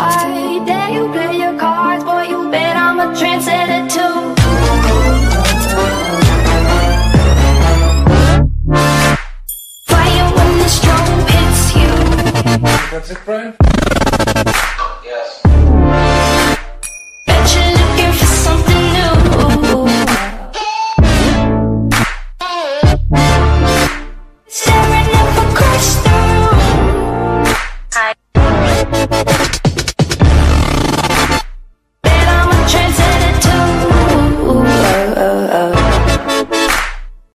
I dare you play your cards, boy, you bet I'm a trendsetter too. Fire when the strobe hits you. That's it, Brian?